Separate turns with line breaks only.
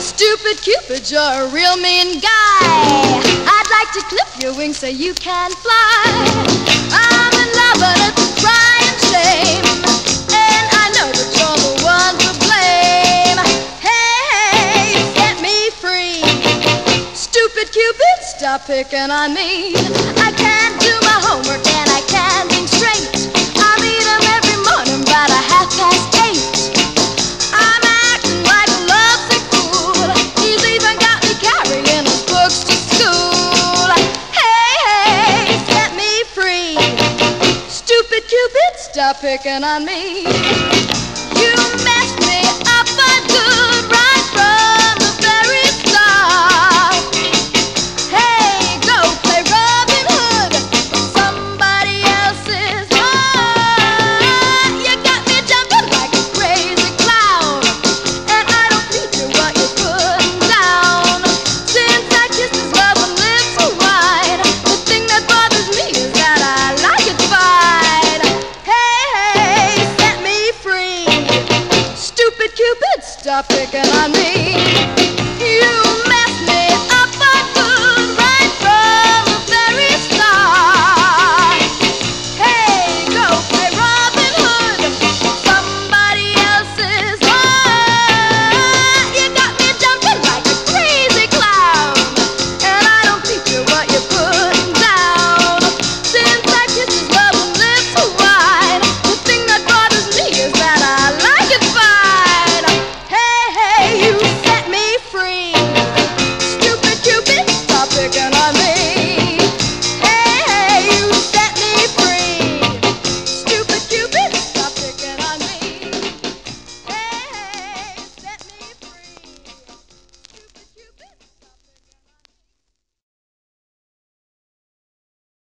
Stupid Cupid, you're a real mean guy. I'd like to clip your wings so you can fly. I'm in love and it's a crying shame, and I know that you're the one to blame. Hey, set me free. Stupid Cupid, stop picking on me. I can't do my homework and I can't think straight. I meet him every morning about 8:30. I'm acting like a lovesick fool. He's even got me carrying his books to school. Hey, set me free. Stupid Cupid, stop picking on me. You messed me up for good right from the very start. Hey, go play Robin Hood with somebody else's heart. You got me jumping like a crazy clown, and I don't feature what you're putting down. Since I kissed his loving lips of wine, the thing that bothers me is that I like it fine. Hey, set me free. Stupid Cupid, stop picking on me. You